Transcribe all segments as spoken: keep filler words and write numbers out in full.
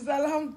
salam.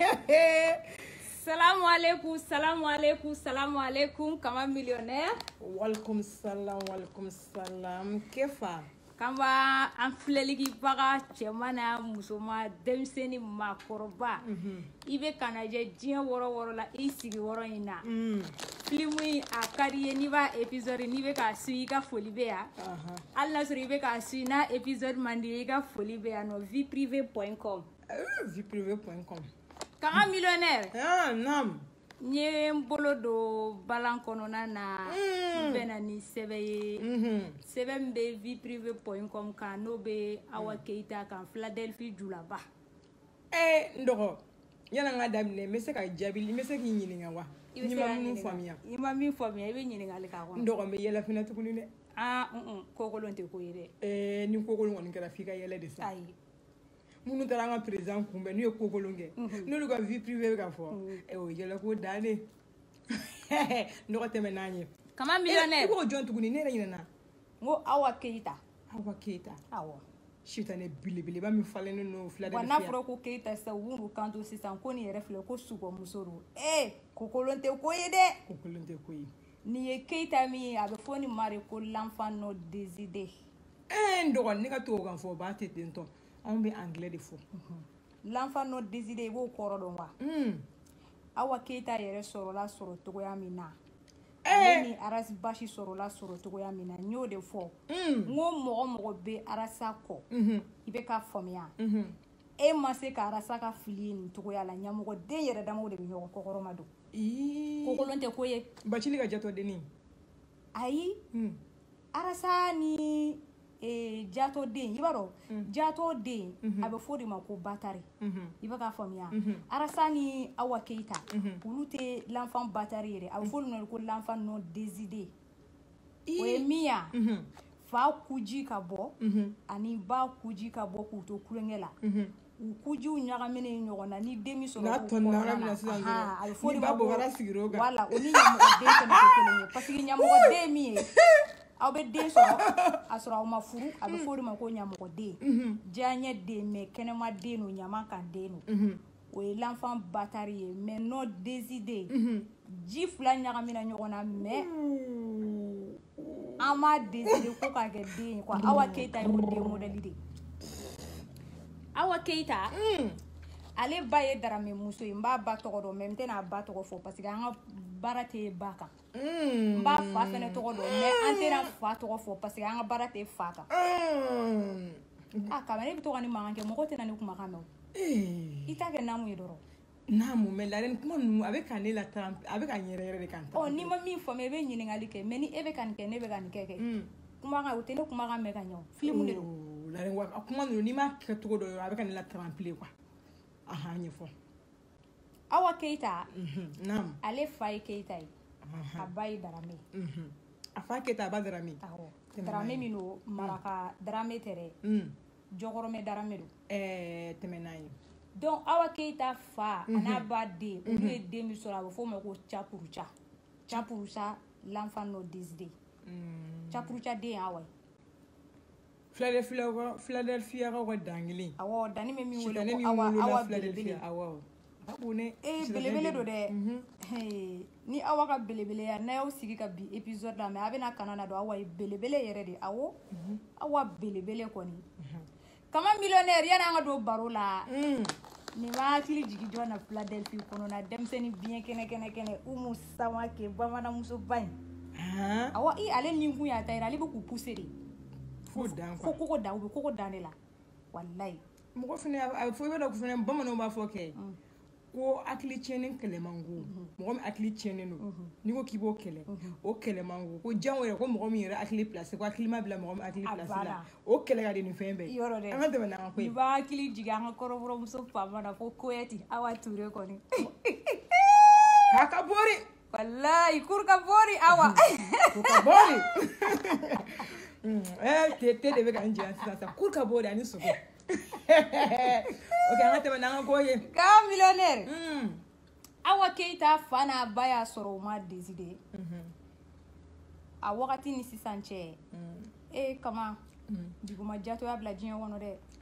Salam alaikum, salam alaikum, salam alaikum, kama millionnaire. Walaikum salam, walaikum salam. Kefa? Kama an filɛligi baga cɛman n'a musoman denmisɛnnin maakɔrɔba i bɛ kana jɛ diɲɛ wɔrɔ wɔrɔ la i sigi wɔrɔ in na film in a ka di ye n'i b'a épisode n'i bɛ k'a suit i ka foli bɛ yan hali n'a sɔrɔ i bɛ k'a suit n'a épisode man di ye i ka foli bɛ yan nɔ vie privée point com vie privée point com. Kama millionnaire. Ah naam. n ye n bolo don balan kɔnɔna na n bɛna ni sɛbɛn ye sɛbɛn min bɛ vie privée point com kan n'o bɛ Awa Keita kan Philadelphie julaba. Eh n dɔgɔ yanni an ka daminɛ n bɛ se ka jaabi n bɛ se k'i ɲininka wa? I bɛ se ka ɲininka i ma min faamuya i bɛ ɲininkali k'a kɔnɔ. N dɔgɔ n bɛ yɛlɛ fana tuguni dɛ. Ah un kokolon tɛ ko ye dɛ. Eh ni kokolon kɔni kɛra f'i ka yɛlɛ de sa. Ayi. Minnu taara an ka président kunbɛn n'u ye kokolon kɛ n'olu ka vie privée bɛ ka fɔ ɛ o yɛlɛ ko dannen n dɔgɔ tɛmɛ n'an ye. Kama millionnaire. I b'o jɔn tuguni ne yɛrɛ ɲinɛna. N ko Awa Keita. Awa Keita. Awɔ. Sitanɛ belebeleba min falennen don Philadelphia. Wa n'a fɔra ko Keita sisan u b'u kanto sisan ko nin yɛrɛ filɛ ko sugɔmuso don eh kokolon tɛ ko ye dɛ. Kokolon tɛ ko ye. Nin ye Keita min ye a bɛ fɔ nin ma de ko l'enfant non désiré. Eh n dɔgɔ ne ka to o kan fɔ o b'a tɛ ten tɔ anw bɛ anglais de fɔ. L'enfant non désiré i b'o kɔrɔ dɔn wa? Awa Keita yɛrɛ sɔrɔla sɔrɔ cogoya min na ale ni Aras Bashi sɔrɔla sɔrɔ cogoya min na n y'o de fɔ n ko mɔgɔ mɔgɔ bɛ Arasa kɔ i bɛ ka faamuya e ma se ka Arasa ka fili ye nin cogoya la ɲɛmɔgɔ den yɛrɛ damaw de bɛ ɲɔgɔn kɔkɔrɔma don kokolon tɛ ko ye. Bacili ka jatɔ dennin. Ayi Arasa ni Jato den i b'a dɔn Jato den a bɛ fɔ de ma ko Batari i bɛ ka faamuya Arasa ni Awa Keita olu tɛ l'enfant Batari yɛrɛ a bɛ fɔ olu ma ko l'enfant non désiré o ye min ya fa kuji ka bɔ ani ba kuji ka bɔ k'u to kulonkɛ la u kujiw ɲagaminen ɲɔgɔn na ni den min sɔrɔ k'u kɔnɔna na a bɛ fɔ de ma ko wala o ni ɲɛmɔgɔ den fɛnɛ tɛ kelen ye parce que ɲɛmɔgɔ den min ye aw bɛ den sɔrɔ a sɔrɔ aw ma furu a bɛ fɔ de ma ko ɲɛmɔgɔ den diyaɲɛ den mais kɛnɛma den don ɲama kan den don o ye l'enfant Batari ye mais non désiré ji fila ɲagamina ɲɔgɔn na mais an m'a désiré ko k'a kɛ den ye quoi Awa Keita y'o den modèle de Awa Keita ale ba ye Darame muso ye n b'a ba tɔgɔ dɔn mais n tɛna a ba tɔgɔ fɔ parce que an ka baara tɛ ba kan n b'a fa fɛnɛ tɔgɔ dɔn mais an tɛna fa tɔgɔ fɔ parce que an ka baara tɛ fa kan ah kaba ne bɛ to ka ni mankan kɛ mɔgɔ tɛna ni kumakan mɛn i t'a kɛ naamu ye dɔrɔn naamu mais la kuma ninnu a bɛ ka ne la tan a bɛ ka n yɛrɛ yɛrɛ de kan ɔ n'i ma min faamu i bɛ ɲininkali kɛ mais ni e bɛ ka nin kɛ ne bɛ ka nin kɛ kɛ kumakan o tɛ ne kumakan mɛn ka ɲɛ o film de don la wa kuma ninnu n'i m'a kɛ cogo dɔ a bɛ ka ne la transpiller quoi aha ɲɛfɔ Awa Keita naam ale fa ye Keita ye a ba ye Darame a fa Keita a ba Darame awɔ Darame min don maraka Darame tɛ dɛ jɔkɔrɔmɛ Darame don ɛɛ tɛmɛ n'a ye donc Awa Keita fa a n'a ba den olu ye den min sɔrɔ a bɛ fɔ o ma ko Chapurucha Chapurucha l'enfant non désiré Chapurucha den ye Awa ye Philadelphia Philadelphia ka dan kelen awɔ dani bɛ min wele ko Awa Awa belebele awɔ ee belebele don dɛ ni Awa ka belebele ya n'a y'aw sigi ka bi épisode la mais a bɛna kana na don Awa ye belebele yɛrɛ de awɔ Awa belebele kɔni Kama millionnaire yanni an ka don baro la nin b'a hakili jigin jɔn na Philadelphie kɔnɔna denmisɛnnin biɲɛ kɛnɛ kɛnɛ kɛnɛ Umu Samake bamananmuso ba in awɔ i ale ni kun y'a ta yɛrɛ ale bɛ k'u pousser de fo dan fo koko dan u bɛ koko dan de la walayi mɔgɔ fɛnɛ a fɔ i bɛ dɔn fɛnɛ bamananw b'a fɔ kɛ ko hakili tiɲɛnen kɛlɛ man go mɔgɔ min hakili tiɲɛnen don n'i ko k'i b'o kɛlɛ o kɛlɛ man go ko jango yɛrɛ ko mɔgɔ min yɛrɛ hakili place ko hakili ma bila mɔgɔ min hakili place la o kɛlɛ ka di nin fɛn bɛɛ yɔrɔ dɛ an ka tɛmɛ n'an ka ko ye i b'a hakili jigin an ka kɔrɔbɔrɔmuso faama na ko Koyati Awa Ture kɔni k'a ka bori walayi kuru ka bori Awa k'u ka bori ɛɛ te te de bɛ ka n jɛ sisan sisan k'u ka bori ani sogo ok an ka tɛmɛ n'an ka ko ye Kama millionnaire Awa Keita fa n'a ba y'a sɔrɔ u ma désiré a wagati ni sisan cɛ ee Kama duguma jatɔ y'a bila diɲɛ kɔnɔ dɛ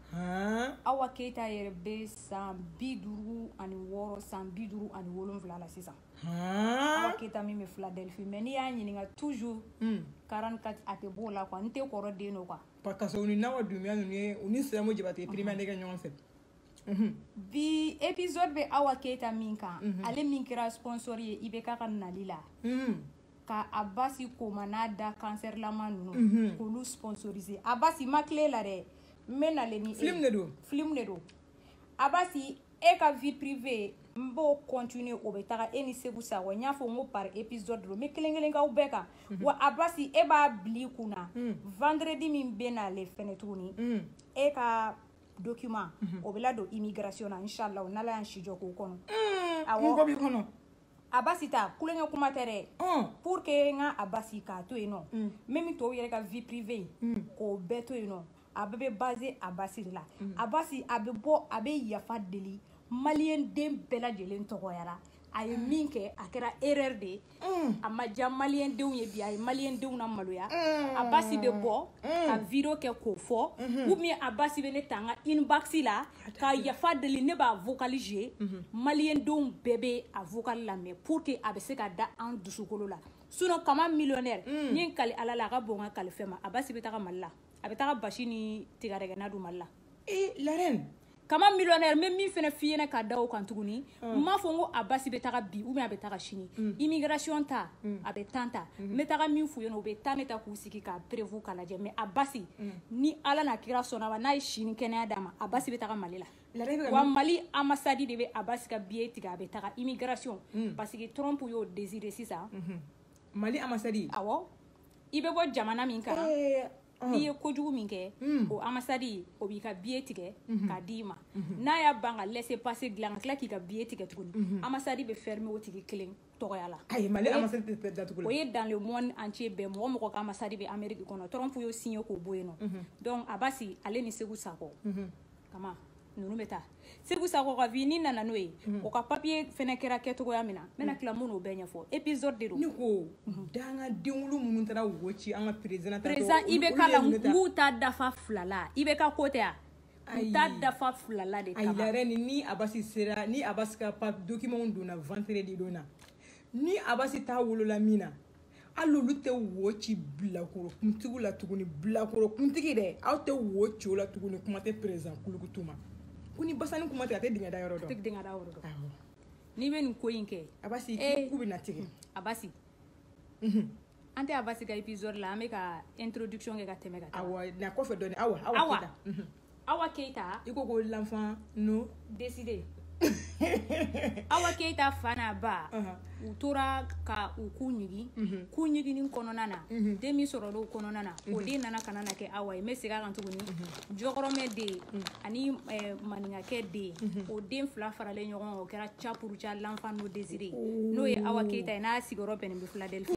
Han. Awa Keita yɛrɛ bɛ san bi duuru ani wɔɔrɔ san bi duuru ani wolonwula la sisan. Han. Awa Keita min bɛ Philadelphie mais n'i y'a ɲininka toujours Mm. quarante-quatre a tɛ bɔ o la quoi n tɛ kɔrɔ den don quoi. Parce que u ni Nawa Dumbuya ninnu ye u ni Siramo Jabate ye première kɛ ɲɔgɔn fɛ. Mhm. Bi épisode bɛ Awa Keita min kan ale min kɛra sponsor ye I B K ka nali la. Mhm. Ka Abasi Koma n'a da cancer lama ninnu Mhm. k'olu sponsoriser. Abasi ma tile la dɛ n bɛ nalen ni e Film de don. film de don. Abasi e ka vie privée n b'o continuer o bɛ taga e ni Segu Sakɔ n y'a fɔ n ko par épisode don n bɛ kelen kelen k'aw bɛɛ kan wa Abasi e b'a bila I kun na vendredi min bɛ n'ale fɛnɛ tuguni Mm. e ka document o bɛ ladon immigration na inshallah n'Ala y'an si jɔ k'o kɔnɔ. Mm. Awɔ. N ko b'i kɔnɔ. Abasi ta kulonkɛ kuma tɛ dɛ. Mm. Pour que n ka Abasi k'a to yen nɔ n bɛ min to o yɛrɛ ka vie privée k'o bɛɛ to yen nɔ a bɛɛ bɛ basé Abasi de la. Abasi a bɛ bɔ a bɛ yafa deli maliyɛn den bɛɛ lajɛlen tɔgɔyara a ye min kɛ a kɛra erreur de ye a ma diya maliyɛn denw ye bi a ye maliyɛn denw na maloya Abasi bɛ bɔ ka video kɛ k'o fɔ ou bien Abasi bɛ ne ta n ka inbox la ka yafa deli ne b'a vocal jouer maliyɛn denw bɛɛ bɛ a vocal lamɛn pour que a bɛ se ka da an dusukolo la sinon kama millionnaire n ye n kali Ala la a ka bon n ka kali fɛn ma Abasi bɛ taga Mali la a bɛ taga basi ni tigadɛgɛna don Mali la. Eh, la reine. Kama millionnaire n bɛ min fɛnɛ f'i ɲɛna ka da o kan tuguni n m'a fɔ n ko Abasi bɛ taga bi ou bien a bɛ taga sini immigration ta a bɛ tan ta n bɛ taga min f'u ɲɛna u bɛ taa ne ta k'u sigi k'a prévu k'a lajɛ mais Abasi ni Ala n'a kira sɔnna ma n'a ye si ni kɛnɛya d'a ma Abasi bɛ taga Mali la. La reine bɛ ka wa min- Mali ambassade de bɛ Abasi ka billet tigɛ a bɛ taga immigration parce que Trump y'o désiré sisan Mali ambassade. awɔ i bɛ bɔ jamana min kan Eh. n'i ye kojugu min kɛ o ambassade o b'i ka billet tigɛ k'a d'i ma n'a y'a ban ka laisser passer dilan ka tila k'i ka billet tigɛ tuguni ambassade bɛ fermer o tigi kelen tɔgɔya la. Ayi Mali ambassade tɛ datugu o la. ye dans le monde entier bɛɛ mɔgɔ mɔgɔ ka ambassade bɛ Amérique kɔnɔ Trump y'o signé k'o bɔ yen nɔ donc Abasi ale ni Segu Sakɔ kama ninnu bɛ taa Segu Sakɔ ka vie ni nana n'o ye o ka papier fɛnɛ kɛra kɛcogoya min na n bɛna tila mun n'o bɛɛ ɲɛfɔ épisode de don. Ne ko danga denwulu minnu taara wo ci an ka président ta président I B K la n b'u ta dafa fila la I B K ko tɛ yan u ta dafa fila la de ayi kama. la reine ni Abasi sera ni Abasi ka pa document donna vendredi donna ni Abasi t'a wolola min na hali olu tɛ wo ci bilakoro kuntigiw la tuguni bilakoro kuntigi dɛ aw tɛ wo ci o la tuguni kuma tɛ président kulukutu ma ko ni basani kuma tɛ a tɛ dingɛ da yɔrɔ dɔn. tɛ dingɛ da yɔrɔ dɔn Awɔ. n'i bɛ nin ko in kɛ Abasi Eh. k'u bɛ na tigɛ. Abasi Mhm. an tɛ Abasi ka épisode la an bɛ ka introduction kɛ ka tɛmɛ ka taa. Awɔ na kɔfɛ dɔɔni awa awa Awa. Keita. Mhm. Awa Keita I ko ko l'enfant no. décidé Awa Keita fa n'a ba u tora ka u ku ɲigi ku ɲiginin kɔnɔna na den min sɔrɔla o kɔnɔna na o den nana ka na na kɛ Awa ye n bɛ segin a kan tuguni jɔkɔrɔmɛ den ani eh, maninkakɛ den o den fila faralen ɲɔgɔn kan o kɛra Capuruca l'enfant no désiré n'o ye Awa Keita ye n'a sigiyɔrɔ bɛnnen bɛ Philadelphie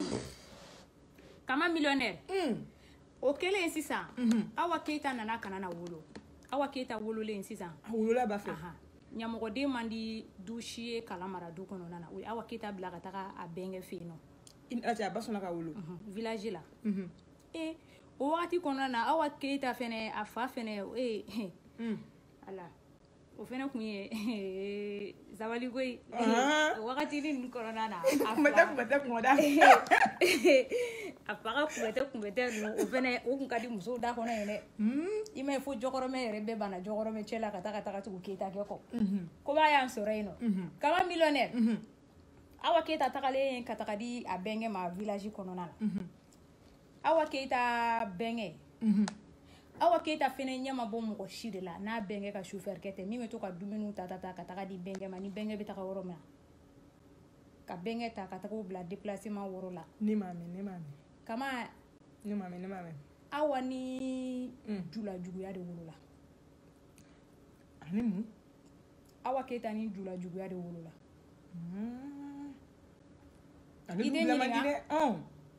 kama millionnaire o kɛlen sisan Awa Keita nana ka na na wolo Awa Keita wololen sisan A wolola ba fɛ. Aha. ɲamɔgɔden man di du si ye kala mara du kɔnɔna na o ye Awa Keita bila ka taga a bɛnkɛ fɛ yen nɔ I a cɛ a ba sɔnna ka wolo. village la e o wagati kɔnɔna na Awa Keita fɛnɛ a fa fɛnɛ e ala o fɛnɛ kun ye zawaliko ye o wagati ni ninnu kɔnɔna na a Kunbɛtɛ fa kunbɛtɛ kunbɛda. a fa ka kunbɛtɛ kunbɛtɛ ninnu o fɛnɛ o kun ka di musow da kɔnɔ ye dɛ i ma ye fo jɔkɔrɔmɛ yɛrɛ bɛɛ banna jɔkɔrɔmɛ cɛ la ka taa ka taga tugu Keita kɛ kɔ ko b'a y'an sɔrɔ yen nɔ kama millionnaire Awa Keita tagalen ka taga di a bɛnkɛ ma village kɔnɔna na Awa Keita bɛnkɛ Awa Keita fɛnɛ ɲɛ ma bɔ mɔgɔ si de la n'a bɛnkɛ ka chauffeur kɛ tɛ min bɛ to ka dumuniw ta ta ta ka taga di bɛnkɛ ma ni bɛnkɛ bɛ taga yɔrɔ min na ka bɛnkɛ ta ka taga o bila déplacement wɔɔrɔ la Ne m'a mɛn ne m'a mɛn kama ne m'a mɛn ne m'a mɛn. Awa ni jula juguya de wolola Ani mun? Awa Keita ni jula juguya de wolola Ale I tɛ dugula man di ɲininka? dɛ. Ɔn.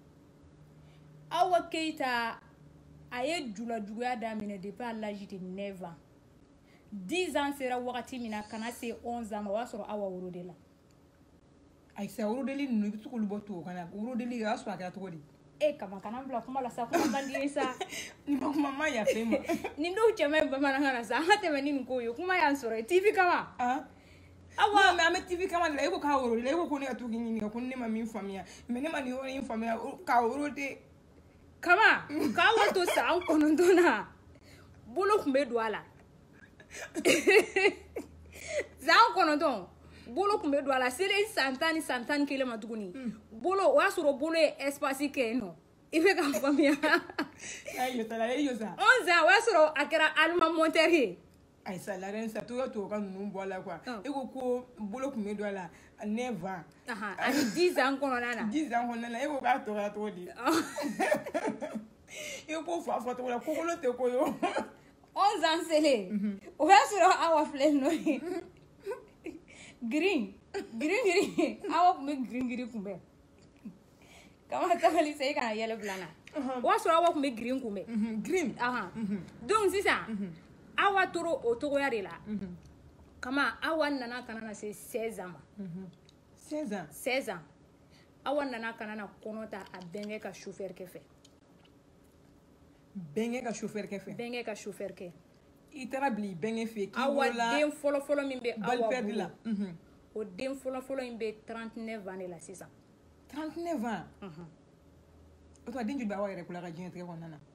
Awa Keita a ye jula juguya daminɛ depuis à l'âge de neuf ans dix ans sera wagati min na ka na se onze ans ma o y'a sɔrɔ Awa woro de la Ayi sa worodeli ninnu i bɛ to k'olu bɔ tubabukan na worodeli o y'a sɔrɔ a kɛra cogo di? e kama kana bila kuma la sa kuma mandi sa ni ma kuma ma ya fe ma ni ndo cheme bamananga na sa hate me ni ko yo kuma ya soro T V kama ah awa me ame T V kama la iko ka woro la iko ko ne atu kinyi ko ne ma mi famia me ne ma ni woro in famia ka woro de kama ka wato sa an kono dona bolo kumbe duala za an kono don bolo kumbe duala sele santani santani kele matuguni bolo wa soro bolo e espace ke no ife ka famia ayo tala ayo za onza wa soro akera alma monterre ay sa la ren sa to to ka nunu bola kwa iko ko bolo kumbe duala never aha ani dix ans kono nana dix ans kono nana iko ka to ka to di iko ko fa fa to la ko ko te ko yo onze ans sele o wa soro awa flen no green green green awa kumbe green green kumbe kama tabali sai kana yellow blana wa soro awa kumbe green kumbe green aha donc sisa awa toro o togo ya de la kama awa nana kana na se seize ans seize ans seize ans awa nana kana na konota a benge ka chauffeur ke fe benge ka chauffeur ke fe benge ka chauffeur ke itara bli benge fe ki awa wala den folo folo min be awa perdu la o den folo folo min be trente-neuf ans de la six ans trente-neuf ans o to den ju ba wa yere kula ka jin tre ko nana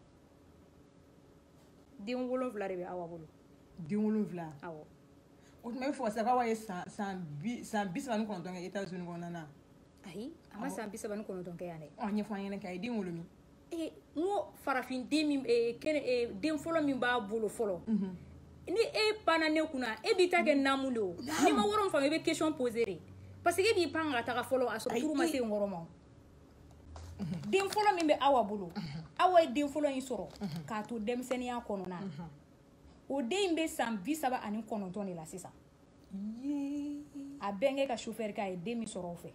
den wolonfila de be awa bolo den wolonfila awo o to me fo sa ka wa ye san san bi san bi sa ni ko ton États-Unis ko nana ayi ama san bi sabani kono ton ke yane o nya fa yene kay den wolomi e ngo farafin den min e kene e den folo min ba bolo folo ni e pana ne kuna e bi ta ke namulo ni ma woron fa me be question poser parce que bi panga ta ka folo aso turu ma se ngoromo den folo min be awa bolo awa den folo yin soro ka to demsenia kono na o den be san bi saba ani kono ton de la sisa ye a benge ka chauffeur ka e den mi soro fe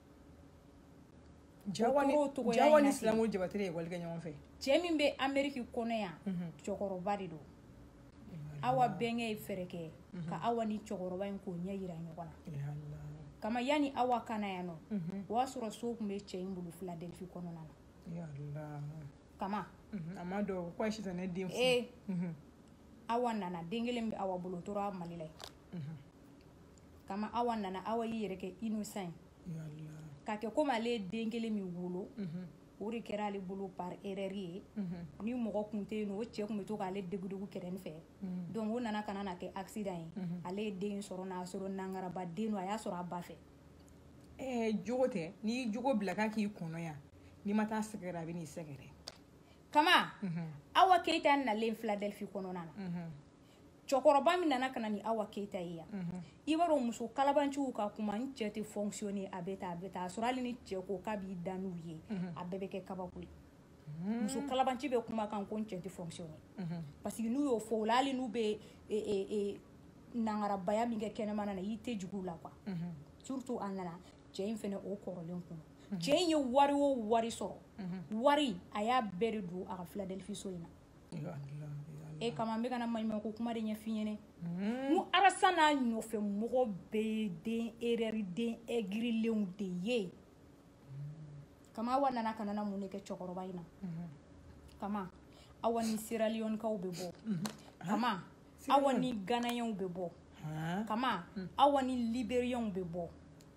jawani jawani islamu jabatire wal ga nyon fe cɛ min be Ameriki kɔnɔ yan cɛkɔrɔba de don awa bɛnkɛ fɛrɛ kɛ ka awa ni cɛkɔrɔba in k'o ɲɛ yira ɲɔgɔn na kama yani awa kana yan nɔ o y'a sɔrɔ so kun be cɛ in bolo Philadelphie kɔnɔna na kama ama do ko shi tane den fu eh awa nana den kelen be awa bolo tora Mali la kama awa nana awa yi yɛrɛ kɛ innocent ka kɛ comme ale den kelen min wolo o de kɛra ale bolo par erreur ye ni mɔgɔ kun tɛ yen nɔ o cɛ kun bɛ to k'ale degudegun kɛrɛnin fɛ donc o nana kana na kɛ accident ye ale ye den sɔrɔ n'a sɔrɔ nangaraba den don a y'a sɔrɔ a ba fɛ eh jogo tɛ ni jogo bila kan k'i kɔnɔ yan ni ma taa sɛgɛrɛ a bɛ n'i sɛgɛrɛ kama Awa Keita nalen Philadelphie kɔnɔna na cɛkɔrɔba min nana kana ni Awa Keita ye yan i b'a dɔn muso kalabanciw ka kuma n cɛ tɛ fonctionner a bɛ taa a bɛ taa a sɔrɔ hali ni cɛ ko k'a b'i da n'u ye a bɛɛ bɛ kɛ kabako ye muso kalabanci bɛ kuma kan ko n cɛ tɛ fonctionner parce que n'u y'o fɔ o la hali n'u bɛ nangarabaya min kɛ kɛnɛmana na i tɛ jigin u la quoi surtout a nana cɛ in fɛnɛ o kɔrɔlen kun cɛ in ye wari o wari sɔrɔ wari a y'a bɛɛ de don a ka Philadelphie so in na e kama n bɛ ka na maɲuman ko kuma de ɲɛf'i ɲɛnɛ n arasa n'a ɲɔfɛ mɔgɔ bɛɛ den erreur den aigrilenw de ye kama Awa nana ka na mun de kɛ cɛkɔrɔba in na kama Awa ni Sierra Leonekaw bɛ bɔ kama Awa ni Ghanayɛnw bɛ bɔ kama Awa ni Libériens bɛ bɔ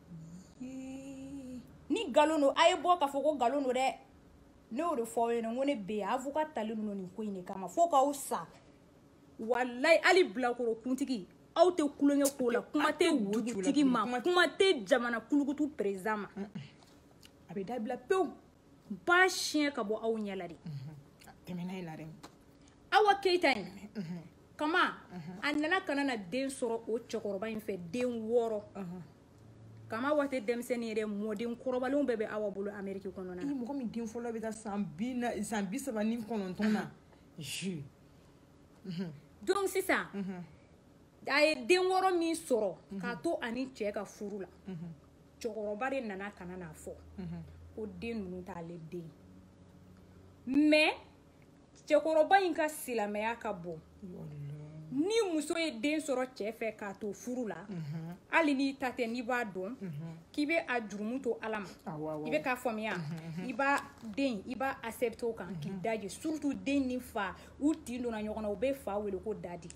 ni galon don a ye bɔ k'a fɔ ko galon don dɛ ne y'o de fɔ aw ɲɛna ko ne bɛ yen avocat talen don nin ko in de kama fo k'aw sa walayi hali bilakoro kuntigi aw tɛ kulonkɛ k'o la kuma tɛ dugutigi ma kuma tɛ jamana kulukutu président ma a bɛ dabila pewu ba siɲɛ ka bɔ aw ɲɛ la de tɛmɛna ye la dɛ Awa Keita in kama a nana kana na den sɔrɔ o cɛkɔrɔba in fɛ den wɔɔrɔ kama Awa tɛ denmisɛnnin yɛrɛ mɔden kɔrɔbalenw bɛɛ bɛ Awa bolo Ameriki kɔnɔna na mɔgɔ min den fɔlɔ bɛ taa san bi na san bi saba ni kɔnɔntɔn na je donc sisan a ye den wɔɔrɔ min sɔrɔ k'a to ani cɛ ka furu la cɛkɔrɔba de nana kana n'a fɔ ko den ninnu t'ale den mais cɛkɔrɔba in ka silamɛya ka bon ni muso ye den sɔrɔ cɛ fɛ k'a to furu la hali n'i ta tɛ n'i b'a dɔn k'i bɛ a jurumu to ala ma i bɛ k'a faamuya i b'a den i b'a accepté o kan k'i daji surtout den ni fa u tin donna ɲɔgɔn na u bɛ fa wele ko dadi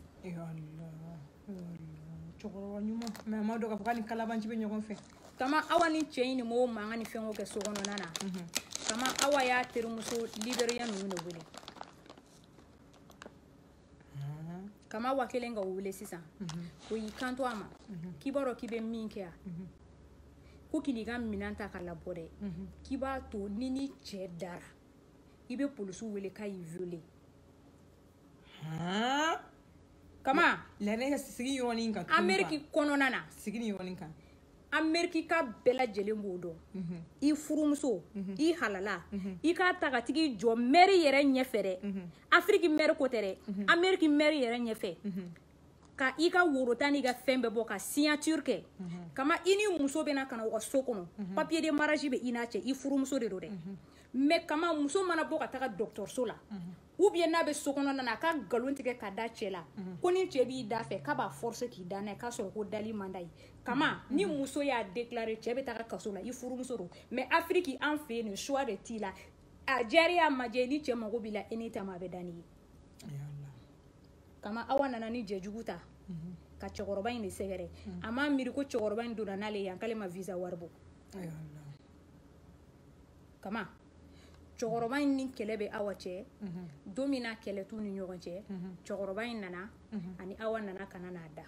cɛkɔrɔba ɲuman mais a ma dɔn k'a fɔ k'a ni kalabanci bɛ ɲɔgɔn fɛ kama awa ni cɛ in ni m'o mankan ni fɛnw kɛ so kɔnɔna na kama awa y'a terimuso liberiya ninnu de wele kama awa kelen ka o wele sisan o y'i kanto a ma k'i b'a dɔn k'i bɛ min kɛ yan ko k'i n'i ka minɛn ta ka labɔ dɛ k'i b'a to ni ni cɛ dara i bɛ polisiw wele k'a y'i violé kama lɛnɛ sigi yɔrɔnin kan Amérique kɔnɔna na sigi ni yɔrɔnin kan Amérique ka bɛɛ lajɛlen b'o dɔn i furumuso i halala i k'a ta ka tigi jɔ mairie yɛrɛ ɲɛfɛ dɛ Afrique mairie ko tɛ dɛ Amérique mairie yɛrɛ ɲɛfɛ ka i ka worota n'i ka fɛn bɛɛ bɔ ka signature kɛ kama i ni muso bɛna ka na u ka so kɔnɔ papier de mariage bɛ i n'a cɛ i furumuso de don dɛ mais kama muso mana bɔ ka taga dɔgɔtɔrɔso la ou bien n'a bɛ so kɔnɔna na a ka nkalon tigɛ ka da cɛ la ko ni cɛ b'i da fɛ k'a b'a forcer k'i da n'a ye k'a sɔrɔ ko dali man d'a ye kama ni muso y'a déclarer cɛ bɛ taga kaso la i furumuso don mais Afrique an fɛ yen choix de t'i la a diyara a ma diya ni cɛ mago b'i la anytime a bɛ da n'i ye kama awa nana ni jɛjugu ta ka cɛkɔrɔba in de sɛgɛrɛ a m'a miiri ko cɛkɔrɔba in donna n'ale yan k'ale ma visa wari bɔ kama cɛkɔrɔba in ni kɛlɛ bɛ awa cɛ don min na kɛlɛ t'u ni ɲɔgɔn cɛ cɛkɔrɔba in nana ani awa nana kana n'a da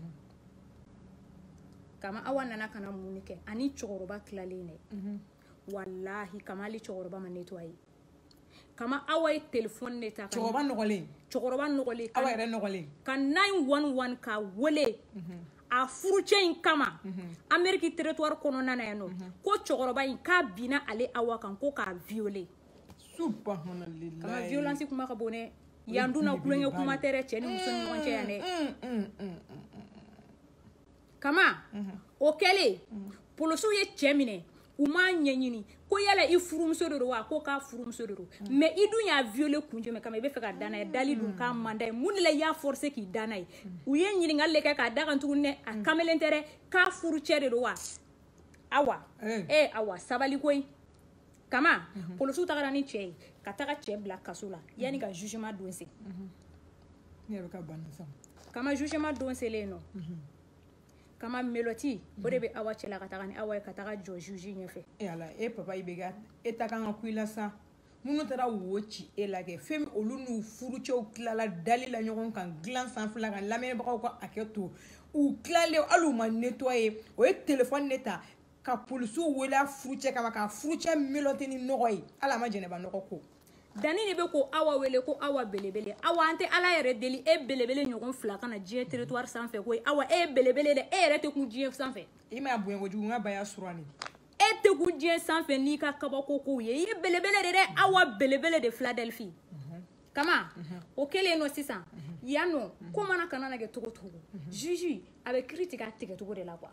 kama awa nana kana mun kɛ ani cɛkɔrɔba tilalen dɛ wallahi kama ale cɛkɔrɔba ma nettoyer kama awa ye téléphone de ta cɛkɔrɔba nɔgɔlen cɛkɔrɔba nɔgɔlen awa yɛrɛ nɔgɔlen ka nine one one ka wele a furucɛ in kama Amérique territoire kɔnɔna na yan nɔ ko cɛkɔrɔba in k'a binna ale awa kan ko k'a violer subhanallah kama violence kuma ka bon dɛ yan dun na kulonkɛ kuma tɛ dɛ cɛ ni muso ni ɲɔgɔn cɛ yan dɛ kama o kɛlen polisiw ye cɛ minɛ u m'a ɲɛɲini ko yala i furumuso de don wa ko k'a furumuso de don mais i dun y'a violer kun jumɛn kama i bɛ fɛ ka da n'a ye dali dun k'a man d'a ye mun de la i y'a forcer k'i da n'a ye u ye ɲininkali de kɛ k'a da kan tuguni dɛ a kamalen tɛ dɛ k'a furucɛ de don wa awa ee awa sabali koyi kama polisiw tagara ni cɛ ye ka taga cɛ bila kaso la yanni ka jugement don se kama jugement don selen nɔ kama meloti o de bɛ awa cɛ la ka taga ni awa ye ka taga jɔ juge ɲɛfɛ e ala e papa i bɛ ka e ta kan ka ku i la sa minnu taara wo ci e la kɛ fɛn min olu n'u furucɛw tilala dali la ɲɔgɔn kan dilan sanfɛla kan lamɛnbagaw ka hakɛ to u tilalen hali u ma nettoyer o ye téléphone de ta ka polisiw wele a furucɛ kama ka furucɛ meloti ni nɔgɔ ye hali a ma jɛnɛba nɔgɔ ko dani de bɛ ko awa wele ko awa belebele awa an tɛ ala yɛrɛ deli e belebele ɲɔgɔn fila kana diɲɛ territoire sanfɛ ko awa e belebele dɛ e yɛrɛ tɛ kun diɲɛ sanfɛ i ma bonya kojugu n ka baya surani e tɛ kun diɲɛ sanfɛ n'i ka kabako kow ye i ye belebele de dɛ awa belebele de Philadelphie kama o kɛlen nɔ sisan yan nɔ ko mana kana na kɛ cogo cogo juge a bɛ kiiri tigɛ a tigɛcogo de la quoi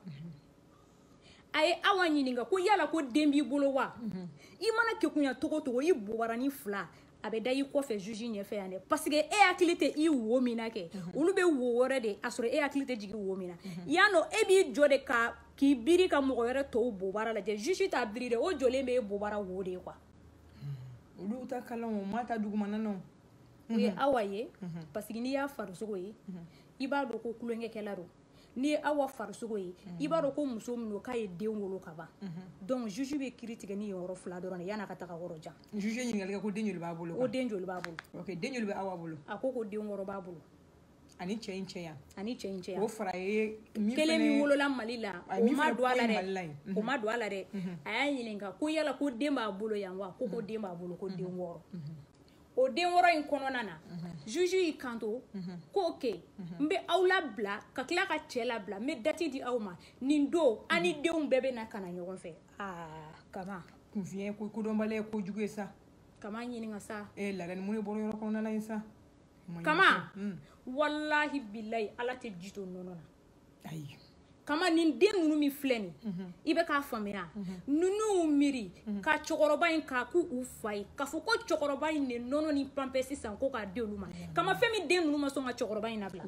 a ye awa ɲininka ko yala ko den b'i bolo wa i mana kekunya togo togo i bobarani fila a bɛ da i kɔfɛ juge ɲɛfɛ yan dɛ parce que e hakili tɛ i wo min na kɛ olu bɛ wo wɛrɛ de a sɔrɔ e hakili tɛ jigin wo min na yan nɔ e b'i jɔ de ka k'i biri ka mɔgɔ wɛrɛ tɔw bobara lajɛ juge t'a biri dɛ o jɔlen bɛ e bobara wo de ye quoi olu ta kalan o ma ta dugumana na o ye awa ye parce que n'i y'a farisogo ye i b'a dɔn ko kulonkɛkɛla don n'i ye awa farisogo ye i b'a dɔn ko muso min don k'a ye den wolo ka ban donc juge bɛ kiiri tigɛ ni yɔrɔ fila dɔrɔn de yan'a ka taga yɔrɔ jan juge ɲininkali kɛ ko den joli b'a bolo o den joli b'a bolo ok den joli bɛ awa bolo a ko ko den wɔɔrɔ b'a bolo ani cɛ in cɛ yan ani cɛ in cɛ yan o fara ye kelen min wolola Mali la o ma don a la dɛ o ma don a la dɛ a y'a ɲininka ko yala ko den b'a bolo yan wa ko ko den b'a bolo ko den wɔɔrɔ o den wɔɔrɔ in kɔnɔna na juge y'i kanto ko ok n bɛ aw labila ka tila ka cɛ labila n bɛ dati di aw ma nin don an ni denw bɛɛ bɛ na ka na ɲɔgɔn fɛ aa kama kunfiɲɛ ko kodɔnbaliya ye kojugu ye sa kama ɲininka sa ee ladani mun de bɔra yɔrɔ kɔnɔna la yen sa kama wallahi billahi ala tɛ ji to nɔnɔ na ayi kama nin den nunu mi filɛ nin i bɛ k'a faamuya nunu miiri ka cɛkɔrɔba in k'a k'u u fa ye k'a fɔ ko cɛkɔrɔba in de nɔnɔ ni pampɛsi sisan ko k'a di olu ma kama fɛn min den nunu ma sɔn ka cɛkɔrɔba in labila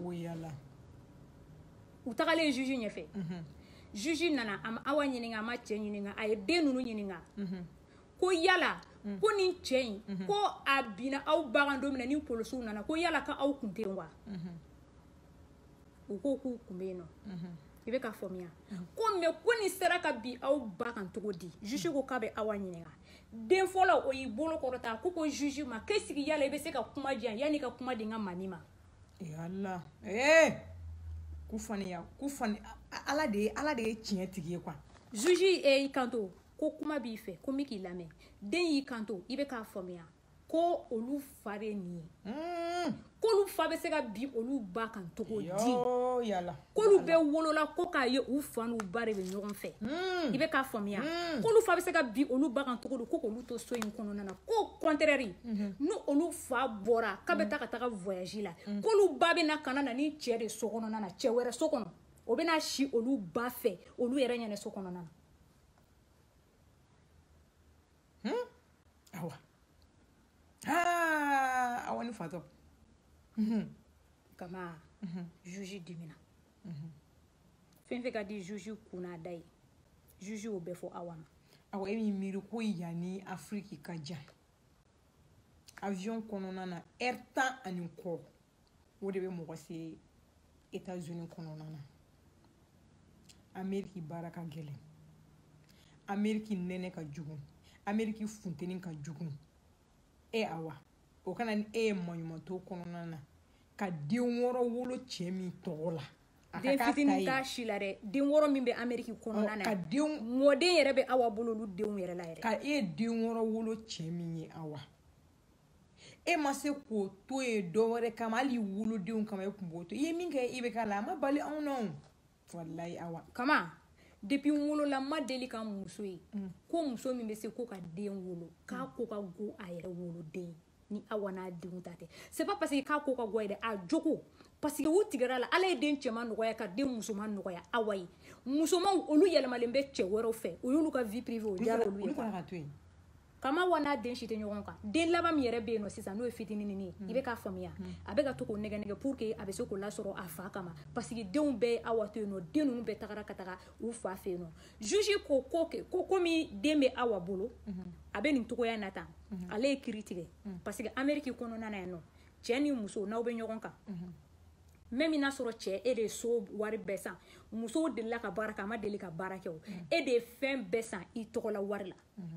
u tagalen juge ɲɛfɛ juge nana a ma Awa ɲininka a ma cɛ ɲininka a ye den nunu ɲininka ko yala ko nin cɛ in ko a binna aw ba kan don min na ni polisiw nana ko yala ka aw kun tɛ yen wa u ko k'u kun bɛ yen nɔ i bɛ ka faamuya ko mɛ ko nin sera ka bin aw ba kan cogo di juge ko k'a bɛ Awa ɲininka den fɔlɔ o y'i bolo kɔrɔta ko ko juge ma k'e sigi yala i bɛ se ka kuma di yan yanni i ka kuma di n ka mami ma yala ee k'u faniya k'u fani ala de ye ala de ye tiɲɛ tigi ye quoi juge y'i kanto ko kuma b'i fɛ ko n bɛ k'i lamɛn den y'i kanto i bɛ k'a faamuya ko olu fa de nin ye k'olu fa bɛ se ka bin olu ba kan cogo di k'olu bɛɛ wolola ko k'a ye u fa n'u ba de bɛ ɲɔgɔn fɛ i bɛ k'a faamuya k'olu fa bɛ se ka bin olu ba kan cogo di ko k'olu to so in kɔnɔna na ko contraire ni olu fa bɔra k'a bɛ taa ka taga voyage la k'olu ba bɛ na ka na ni cɛ de so kɔnɔna na cɛ wɛrɛ so kɔnɔ o bɛ na si olu ba fɛ olu yɛrɛ ɲɛnɛ so kɔnɔna na Awa ah Awa ni fatɔ kama juge dimina fɛn fɛn ka di juge kun n'a da ye juge y'o bɛɛ fɔ Awa ma Awa e b'i miiri ko yanni Afiriki ka jan avion kɔnɔna na heure tan ani kɔ o de bɛ mɔgɔ se États-Unis kɔnɔna na Amérique baara ka gɛlɛn Amérique nɛnɛ ka jugu Amérique funteni ka jugu e Awa o kana ni e ye maɲumanto kɔnɔna na ka den wɔɔrɔ wolo cɛ min tɔgɔ la den fitinin t'a si la dɛ den wɔɔrɔ min bɛ Amérique kɔnɔna na mɔden yɛrɛ bɛ Awa bolo olu denw yɛrɛ la yɛrɛ ka e ye den wɔɔrɔ wolo cɛ min ye Awa e ma se k'o to ye dɔwɛrɛ kama hali wolodenw kama e kun b'o to i ye min kɛ i bɛ k'a la a ma bali anw na o walayi Awa kama depuis n wolola ma deli ka muso ye ko muso min bɛ se ko ka den wolo k'a ko ka go a yɛrɛ woloden ni Awa n'a denw ta tɛ c'est pas parce que k'a ko ka go a yɛrɛ a jogo parce que u tigɛra la ala ye den cɛman nɔgɔya ka den musoman nɔgɔya Awa ye musomanw olu yɛlɛmalen bɛ cɛ wɛrɛw fɛ o y'olu ka vie privée o diyara olu ye kama Awa n'a den si tɛ ɲɔgɔn kan den laban min yɛrɛ bɛ yen nɔ sisan n'o ye fitininini ye i bɛ k'a faamuya a bɛ ka to k'o nɛgɛ nɛgɛ pour que a bɛ se k'o lasɔrɔ a fa kama parce que denw bɛɛ Awa to yen nɔ den ninnu bɛɛ tagara ka taga u fa fɛ yen nɔ juge ko ko kɛ ko komi den bɛ Awa bolo a bɛ nin cogoya in na tan ale ye kiiri tigɛ parce que Amérique kɔnɔna na yan nɔ cɛ ni muso n'aw bɛ ɲɔgɔn kan même n'a sɔrɔ cɛ e de ye so wari bɛɛ san muso delila ka baara kɛ a ma deli ka baara kɛ o e de ye fɛn bɛɛ san i tɔgɔ la wari la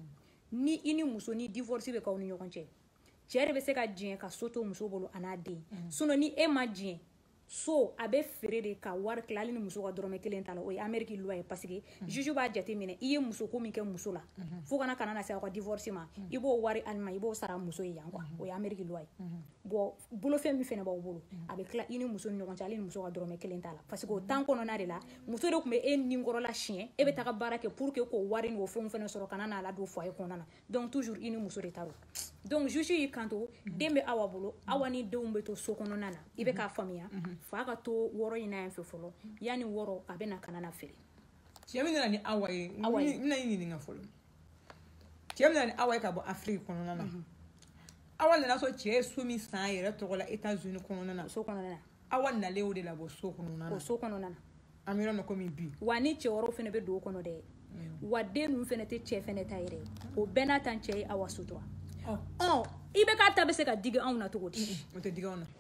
ni i ni muso ni divorce bɛ k'aw ni ɲɔgɔn cɛ cɛ de bɛ se ka diɲɛ ka so to muso bolo a n'a den sinon ni e ma diɲɛ so a bɛ feere de ka wari tila hali ni muso ka dɔrɔmɛ kelen t'a la o ye Amérique loi ye parce que juge b'a jate minɛ i ye muso ko min kɛ muso la fo kana kana na se aw ka divorce ma i b'o wari alima i b'o sara muso ye yan quoi o ye Amérique loi ye bon bolofɛn min fɛnɛ b'aw bolo a bɛ tila i ni muso ni ɲɔgɔn cɛ hali ni muso ka dɔrɔmɛ kelen t'a la parce que o temps kɔnɔna de la muso de tun bɛ e ninkɔrɔla siɲɛ e bɛ taga baara kɛ pour que k'o wari n'o fɛnw fɛnɛ sɔrɔ kana n'a la don foyer kɔnɔna na donc toujours i ni muso de ta don donc juge y'i kanto den bɛ Awa bolo Awa ni denw bɛ to so kɔnɔna na i bɛ k'a faamuya fa ka to wɔɔrɔ in na yan fɛ fɔlɔ yanni wɔɔrɔ a bɛ na kana na feere cɛ min nana ni Awa ye n bɛna i ɲininka fɔlɔ cɛ min nana ni Awa ye ka bɔ Afiriki kɔnɔna na Awa nana sɔrɔ cɛ ye so min san a yɛrɛ tɔgɔ la États-Unis kɔnɔna na so kɔnɔna na Awa nalen o de la bɔ so kɔnɔna na o so kɔnɔna na an bɛ yɔrɔ min komi bi wa ni cɛ wɔɔrɔ fɛnɛ bɛ don o kɔnɔ dɛ wa den ninnu fɛnɛ tɛ cɛ fɛnɛ ta yɛrɛ o bɛɛ n'a ta cɛ ye Awa sutura ɔ i bɛ k'a ta bɛ se ka digi anw na cogo di o tɛ digi anw na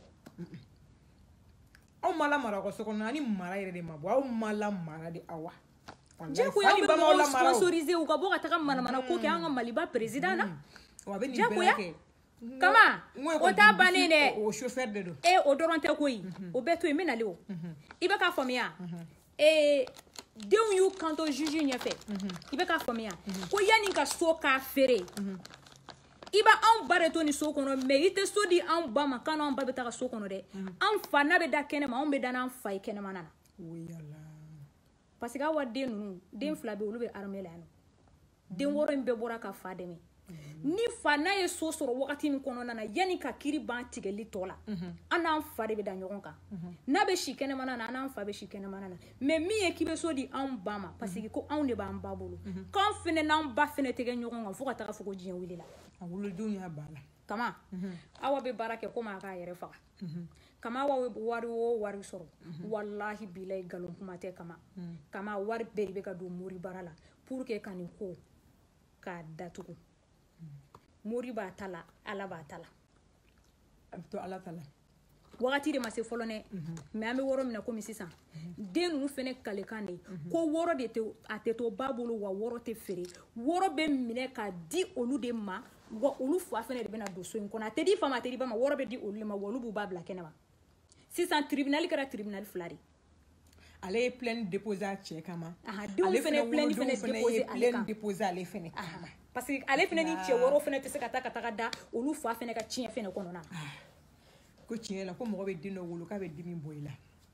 aw ma lamara aw ka so kɔnɔna ani mara yɛrɛ de ma bɔ aw ma lamara de Awa jagoya bɛ mɔgɔw sponsoriser u ka bɔ ka taga manamana ko kɛ an ka Maliba président na jagoya kama o t'a bannen dɛ o chauffeur de don e o dɔrɔn tɛ koyi o bɛɛ to yen n bɛ nalen o i bɛ k'a faamuya ee denw y'u kanto juge ɲɛfɛ i bɛ k'a faamuya ko yanni ka so k'a feere i b'a anw ba de to nin so kɔnɔ mais i tɛ so di anw ba ma k'an n'anw ba bɛ taga so kɔnɔ dɛ anw fa n'a bɛ da kɛnɛma anw bɛ da n'an fa ye kɛnɛmana na parce que Awa den ninnu den fila bɛ olu bɛ armée la yan nɔ den wɔɔrɔ in bɛɛ bɔra ka fa dɛmɛ ni fa n'a ye so sɔrɔ wagati min kɔnɔna na yanni ka kiri ban tigɛli tɔ la an n'an fa de bɛ da ɲɔgɔn kan n'a bɛ si kɛnɛmana na an n'an fa bɛ si kɛnɛmana na mais min ye k'i bɛ so di anw ba ma parce que ko anw de b'an ba bolo k'anw fɛnɛ n'an ba fɛnɛ tɛ kɛ ɲɔgɔn kan fo ka taga fɔ ko diɲɛ wulila a wolodenw y'a ba la kama awa bɛ baara kɛ komi a k'a yɛrɛ faga kama awa bɛ wari o wari sɔrɔ walahi bilahi nkalon kuma tɛ kama kama wari bɛɛ de bɛ ka don mori baara la pour que ka nin ko k'a datugu mori b'a ta la ala b'a ta la a bɛ to ala ta la wagati de ma se fɔlɔ dɛ mais an bɛ wɔrɔ min na komi sisan den ninnu fɛnɛ kalekan de ko wɔrɔ de tɛ a tɛ to ba bolo wa wɔrɔ tɛ feere wɔrɔ bɛ minɛ ka di olu de ma wa olu fa fɛnɛ de bɛna don so in kɔnɔ a tɛ di fa ma a tɛ di ba ma wɔrɔ bɛ di olu de ma wa olu b'u ba bila kɛnɛ ma sisan tribunal kɛra tribunal fila de ale ye plainte déposer a cɛ kama denw fɛnɛ plainte fɛnɛ déposer ale kan déposer ale fɛnɛ kama parce que ale fɛnɛ ni cɛ wɔrɔ fɛnɛ tɛ se ka taa ka taga da olu fa fɛnɛ ka tiɲɛ fɛnɛ kɔnɔna na ko tiɲɛ la ko mɔgɔ bɛ den dɔ wolo k'a bɛ dimi bɔ i la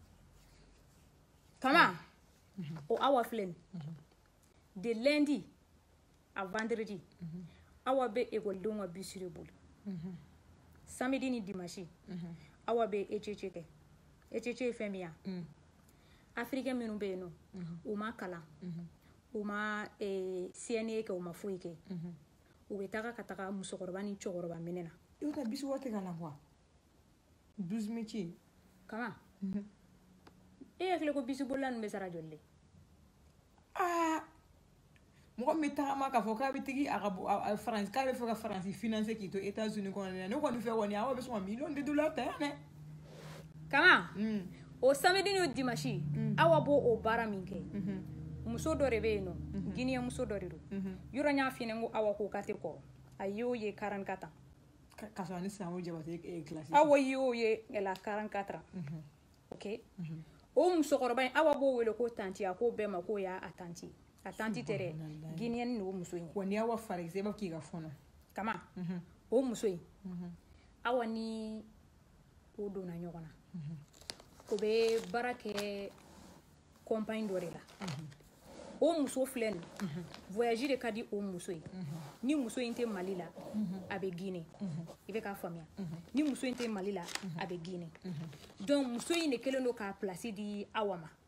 kama o awa filɛ de lundi à vendredi awa bɛ ekɔlidenw ka bus de boli samedi ni dimanche awa bɛ E C C kɛ E C C ye fɛn min ye africain minnu bɛ yen nɔ u ma kalan u ma C N A kɛ u ma foyi kɛ u bɛ taga ka taga musokɔrɔba ni cɛkɔrɔba minɛ na i bɛ taa bisi waati ka na quoi douze métiers kama e hakili ko bisi bolila ninnu bɛ sara joli de aa mɔgɔ min bɛ tagama k'a fɔ k'a bɛ tigi a ka faransi k'a bɛ fɛ ka faransi financer k'i to États-Unis kɔnɔ na ne kɔni fɛ kɔni awa bɛ sɔn ka miliyɔn de dollars ta yan dɛ kama o samedi ni o dimanche awa b'o o baara min kɛ muso dɔ de bɛ yen nɔ guinéen muso dɔ de don yɔrɔ n y'a f'i ɲɛna ko awa ko k'a tɛ kɔrɔ a y'o ye quarante-quatre ans ka sɔrɔ ani sisan o jabate e classe awa y'o ye elle a quarante-quatre ans ok o musokɔrɔba in awa b'o wele ko tanti a ko bɛɛ ma ko y'a a tanti a tanti tɛ dɛ guinéen de o muso in wa n'i y'awa fara i b'a k'i ka fɔnɔ kama o muso in awa ni o donna ɲɔgɔn na o bɛ baara kɛ compagnie dɔ de la o muso filɛ nin voyage de ka di o muso ye ni muso in tɛ Mali la a bɛ Guinée i bɛ k'a faamuya ni muso in tɛ Mali la a bɛ Guinée donc muso in de kɛlen don k'a place di awa ma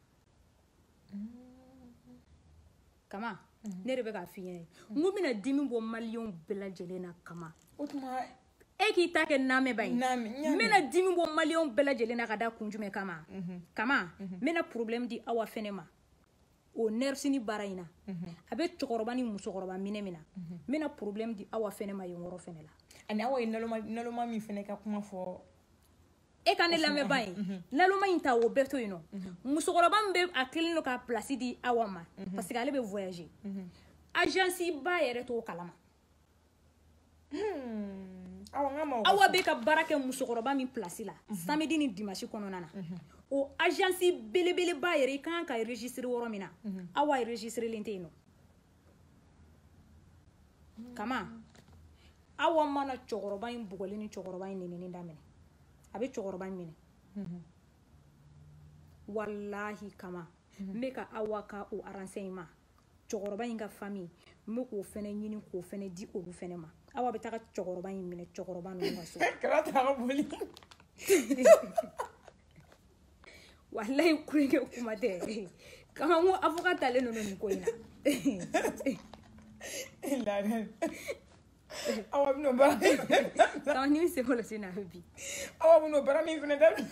kama ne de bɛ k'a f'i ɲɛna n ko bɛna dimi bɔ maliyɛnw bɛɛ lajɛlen na kama o tuma e k'i ta kɛ naamɛba ye n bɛna dimi bɔ maliyɛnw bɛɛ lajɛlen na ka da kun jumɛn kama kama n bɛna problème di awa fɛnɛ ma o nɛrsini baara in na a bɛ cɛkɔrɔba ni musokɔrɔba minɛ min na n bɛna problème di awa fɛnɛ ma yen yɔrɔ fɛnɛ la ani awa ye naloma min fɛnɛ ka kuma fɔ e ka ne lamɛnba ye naloma in ta o bɛɛ to yen nɔ musokɔrɔba min bɛ a kelen don ka place di awa ma parce que ale bɛ voyager agence ba yɛrɛ t'o kalama awa bɛ ka baara kɛ musokɔrɔba min place la samedi ni dimanche kɔnɔna na o agence belebeleba yɛrɛ i kan ka registre yɔrɔ min na awa registrelen tɛ yen nɔ kama awa mana cɛkɔrɔba in bugɔli ni cɛkɔrɔba in nenini daminɛ a bɛ cɛkɔrɔba in minɛ walahi kama n bɛ ka awa ka o renseignement cɛkɔrɔba in ka famille n bɛ k'o fɛnɛ ɲini k'o fɛnɛ di olu fɛnɛ ma awa bɛ taga cɛkɔrɔba in minɛ cɛkɔrɔba ninnu ka so kɛra taga boli walahi kulonkɛ kuma tɛ kama n ko avocat talen ninnu nin ko in na awa bɛna baara kama ni min se kɔlɔsi na a bɛ bi awa bɛna baara min fɛnɛ daminɛ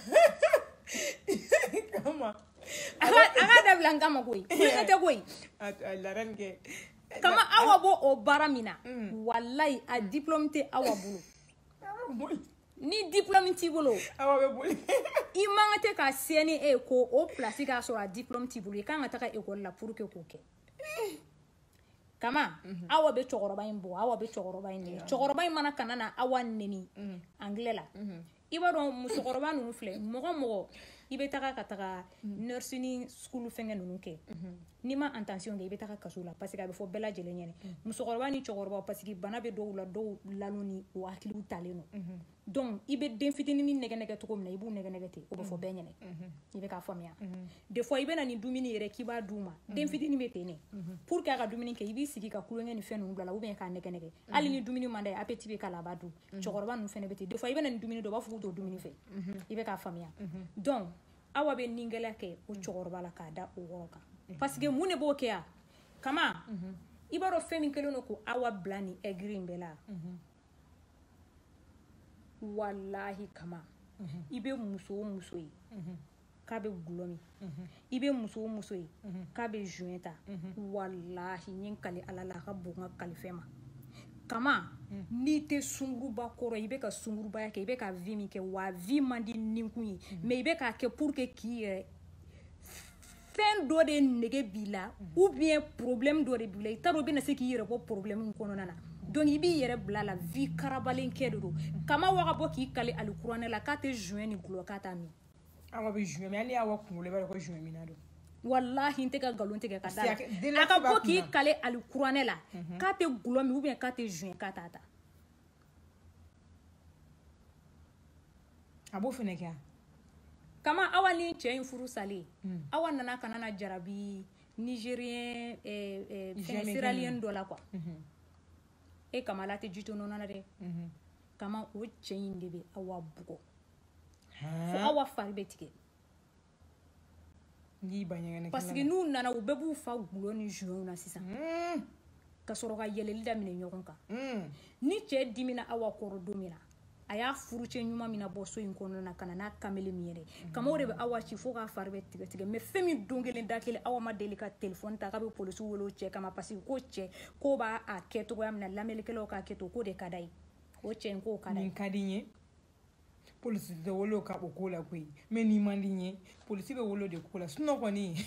kama a ka dabila n kama koyi kulonkɛ tɛ koyi laran kɛ kama awa b'o o baara min na walayi a diplôme tɛ awa bolo ni diplôme t'i bolo awa bɛ boli i man ka tɛ ka C N A ko o place k'a sɔrɔ a diplôme t'i bolo i kan ka taga école la pour que k'o kɛ kama awa bɛ cɛkɔrɔba in bɔ awa bɛ cɛkɔrɔba in neni cɛkɔrɔba in mana kana na awa neni anglais la i b'a dɔn musokɔrɔba ninnu filɛ mɔgɔ mɔgɔ i bɛ taga ka taga nursing school fɛngɛ ninnu kɛ n'i ma attention kɛ i bɛ taga kaso la parce que a bɛ fɔ bɛɛ lajɛlen ɲɛna musokɔrɔba ni cɛkɔrɔba parce que bana bɛ dɔw la dɔw lalon ni o hakiliw talen don donc i bɛ den fitinin nɛgɛ nɛgɛ cogo min na i b'u nɛgɛ nɛgɛ ten o bɛ fɔ bɛɛ ɲɛna i bɛ k'a faamuya des fois i bɛ na ni dumuni yɛrɛ k'i b'a d'u ma den fitinin bɛ ten ne pour que a ka dumuni kɛ i b'i sigi ka kulonkɛ ni fɛn ninnu bila la ou bien k'a nɛgɛ nɛgɛ hali ni dumuni man d'a ye appétit bɛ k'a la a b'a dun cɛkɔrɔba ninnu fɛnɛ bɛ ten des fois i bɛ na ni dumuni dɔ u b'a fɔ k'u t'o dumuni fɛ i bɛ k'a faamuya donc awa bɛ nin gɛlɛya kɛ o cɛkɔrɔba la k'a da o yɔrɔ kan parce que mun de b'o kɛ yan kama i b'a dɔn fɛn min kɛlen don ko awa bila nin aigri in bɛɛ la walahi kama i bɛ muso o muso ye k'a bɛ gulɔ min i bɛ muso o muso ye k'a bɛ joint ta walahi n ye n kale ala la a ka bon n ka kalifɛn ma kama n'i tɛ sunguruba kɔrɔ i bɛ ka sungurubaya kɛ i bɛ ka vie min kɛ wa vie man di ninkun ye mais i bɛ k'a kɛ pour que k'i yɛrɛ fɛn dɔ de nege b'i la ou bien problème dɔ de b'i la i t'a dɔn i bɛna se k'i yɛrɛ bɔ problème in kɔnɔna na donc i b'i yɛrɛ bila la vie karabalen kɛ de don kama wa ka bɔ k'i kale alikuranɛ la k'a tɛ joint ni gulɔ k'a t'a min awa bɛ joint mais hali awa kunkolo i b'a dɔn ko joint mina don wallahi n tɛ ka nkalon tigɛ ka da la a ka bɔ k'i kale alikuranɛ la k'a tɛ gulɔ min ou bien k'a tɛ joint k'a t'a ta a b'o fɛnɛ kɛ kama awa ni cɛ in furu salen awa nana ka na jarabi nigérien fɛn siralien dɔ la quoi e kama ala tɛ jito nɔnɔ na dɛ kama o cɛ in de bɛ awa bugɔ fo awa fari bɛ tigɛ parce que n'u nana u bɛɛ b'u fa gulɔ ni joint na sisan ka sɔrɔ ka yɛlɛli daminɛ ɲɔgɔn kan ni cɛ dimina awa kɔrɔ don min na a y'a furucɛ ɲuman min na bɔ so in kɔnɔna na ka na n'a kamele min yɛrɛ kama o de bɛ awa ci fo k'a fari bɛ tigɛ tigɛ mais fɛn min don kelen da kelen awa ma deli ka telefɔni ta k'a bɛ polisi wele o cɛ kama parce que ko cɛ k'o b'a a kɛ cogoya min na lamɛnnikɛlaw k'a kɛ to k'o de ka d'a ye o cɛ in k'o ka d'a ye. nin ka di n ye polisi tɛ wele o ka o ko la koyi mais nin man di n ye polisi bɛ wele o de ko la sinon kɔni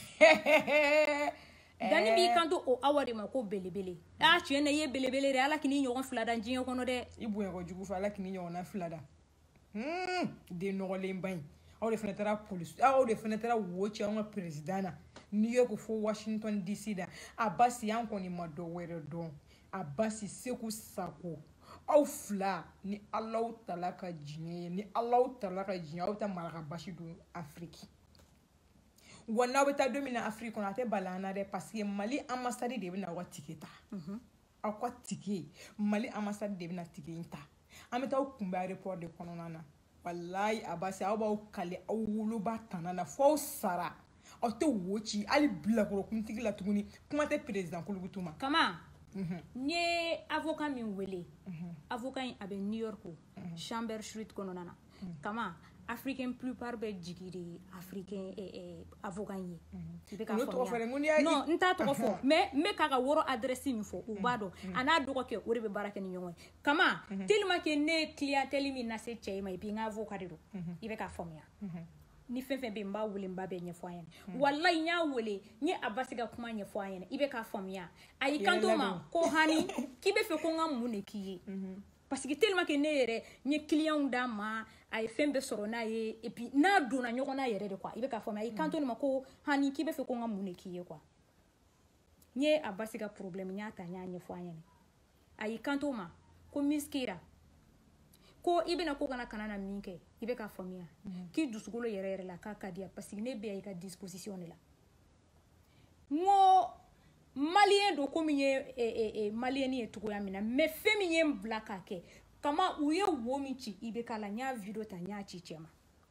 dani b'i kanto o awa de ma ko belebele a tiɲɛ na i ye belebele de ala k'i ni ɲɔgɔn fila da diɲɛ kɔnɔ dɛ i bonya kojugu fɛ ala k'i ni ɲɔgɔnna fila da den nɔgɔlenba in aw de fana taara polisi aw de fana taara wo cɛ anw ka président na new york fo washington dc da a basi an kɔni ma dɔ wɛrɛ dɔn a basi seku sako aw fila ni alaw tala ka diɲɛ ye ni alaw tala ka diɲɛ aw ta maraka basi don afiriki wa n'aw bɛ taa don min na afiriki kɔnɔ a tɛ bala an na dɛ parce que mali ambassade de bɛ na aw ka tike ta aw ka tike mali ambassade de bɛ na tike in ta an bɛ taa aw kunbɛ aéroport de kɔnɔna na walayi a basi aw b'aw kale aw woloba tana na fo aw sara aw tɛ wo ci hali bilakɔrɔkuntigi la tuguni kuma tɛ président kulukutu ma kama n ye avocat min wele avocat in a bɛ new york chamber street kɔnɔna na kama africain plupart bɛ jigi de africain avocat in ye i bɛ k'a faamuya non n t'a tɔgɔ fɔ mais n bɛ k'a ka wɔrɔ adresse min fɔ u b'a dɔn a n'a dɔgɔkɛ o de bɛ baara kɛ ni ɲɔgɔn ye kama tellement que ne ye clientèle min lase cɛ in ma et puis n ka avocat de don i bɛ k'a faamuya ni fɛn fɛn bɛ n b'a wele n ba bɛ ɲɛfɔ a ɲɛna walayi n y'a wele n ye a basi ka kuma ɲɛfɔ a ɲɛna i bɛ k'a faamuya a y'i kanto ma ko hani k'i bɛ fɛ ko n ka mun de k'i ye parce que tellement que ne yɛrɛ n ye client d'a ma a ye fɛn bɛɛ sɔrɔ n'a ye et puis n'a donna ɲɔgɔn na yɛrɛ de quoi i bɛ k'a faamuya a y'i kanto ne ma ko hani k'i bɛ fɛ ko n ka mun de k'i ye quoi n ye a basi ka problème n y'a ta n y'a ɲɛfɔ a ɲɛna a y'i kanto ma ko miskira ko i bɛna ko kana kana na min kɛ i bɛ k'a faamuya k'i dusukolo yɛrɛ yɛrɛ la k'a ka di yan parce que ne bɛ yan i ka disposition de la n ko maliyɛn don komi ye maliyɛni ye cogoya min na mais fɛn min ye n bila k'a kɛ kama u ye wo min ci i bɛ k'a la n y'a video ta n y'a ci cɛ ma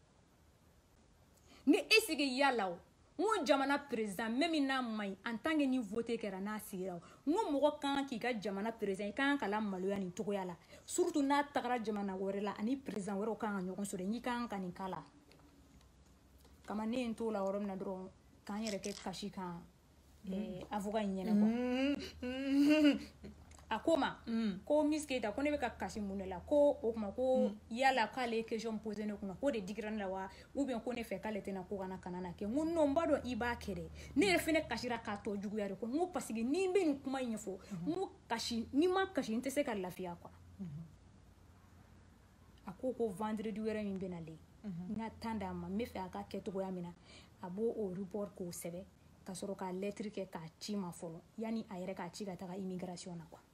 ni e sigi yala o n ko jamana président même n'a ma ɲi en tant que ni voté kɛra n'a sigira o n ko mɔgɔ kan k'i ka jamana président i kan ka la maloya nin cogoya la surtout n'a tagara jamana wɛrɛ la ani président wɛrɛw kan ka ɲɔgɔn sɔrɔ n'i kan ka nin k'a la kama ne ye n t'o la yɔrɔ min na dɔrɔn k'an yɛrɛ kɛ kasi kan avocat in ɲɛna quoi a ko ma ko Miss Keita ko ne bɛ ka kasi mun de la ko o kuma ko yala k'ale ye question posé ne kunna k'o de digira ne la wa ou bien ko ne fɛ k'ale tɛna ko kana kana na kɛ n ko non n b'a dɔn i b'a kɛ dɛ ne yɛrɛ fɛnɛ kasira k'a tɔ juguya de ko n ko parce que ni n bɛ nin kuma in ɲɛfɔ n ko kasi ni ma kasi n tɛ se ka lafiya quoi a ko ko vendredi wɛrɛ min bɛ nalen n ka temps d'a ma n bɛ fɛ a ka kɛ cogoya min na a b'o o report k'o sɛbɛn ka sɔrɔ ka lettre kɛ k'a ci ma fɔlɔ yanni a yɛrɛ k'a ci ka taga immigration na quoi.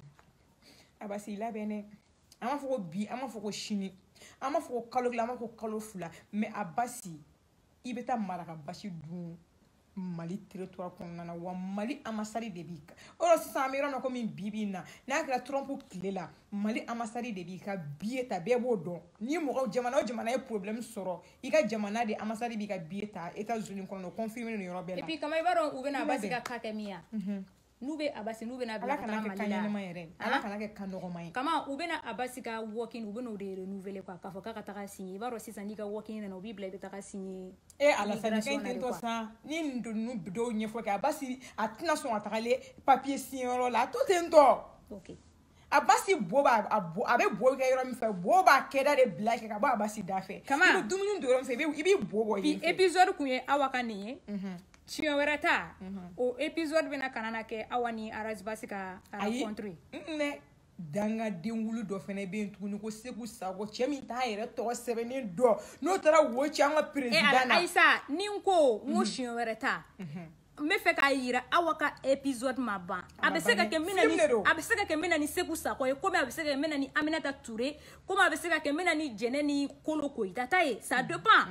Abasi labɛn dɛ an b'a fɔ ko bi an b'a fɔ ko sini an b'a fɔ ko kalo kelen an b'a fɔ ko kalo fila mais Abasi i bɛ taa maraka basi dun Mali territoire kɔnɔna na wa Mali ambassade de b'i kan o la sisan an bɛ yɔrɔ min na komi bi bi in na n'a kɛra Trump tile la Mali ambassade de b'i ka billet ta bɛɛ b'o dɔn ni mɔgɔ jamana o jamana ye problème sɔrɔ i ka jamana de ambassade b'i ka billet ta États-Unis kɔnɔ confirmé nin yɔrɔ bɛɛ la et puis kama i b'a dɔn u bɛna Abasi ka cas kɛ min ya n'u bɛ Abasi n'u bɛna bila ka taa Mali la Ala kana kɛ kan nɔgɔma ye kama u bɛna Abasi ka walk-in u bɛna o de renouveler quoi k'a fɔ k'a ka taga signer i b'a dɔn sisan n'i ka walk-in nana u b'i bila i bɛ taga signer e Alassane kɛ ten tɔ san ni nin ninnu dɔw ɲɛfɔ kɛ Abasi a tɛna sɔn ka tagale papier signer yɔrɔ la a to ten tɔ ok Abasi bo b'a a bɛ bo kɛ yɔrɔ min fɛ bo b'a kɛda de bila kɛ ka bɔ Abasi da fɛ kama i bɛ dumuni don yɔrɔ min fɛ i b'i bo bɔ yen fɛ épisode kun ye Awa ka nin ye siɲɛ wɛrɛ ta o épisode bɛna kana na kɛ Awa ni Arazbasi ka rencontre ye dangaden wulu dɔ fɛnɛ bɛ yen tuguni ko Seku Sago cɛ min t'a yɛrɛ tɔgɔ sɛbɛnnen dɔn n'o taara wo ci an ka président na Ayisa ni n ko n ko siɲɛ wɛrɛ ta n bɛ fɛ k'a yira Awa ka épisode ma ban a bɛ se ka kɛ min na ni a bɛ se ka kɛ min na ni Seku Sago ye komi a bɛ se ka kɛ min na ni Aminata Touré komi a bɛ se ka kɛ min na ni Jɛnɛ ni Kolo Koyita ta ye ça dépend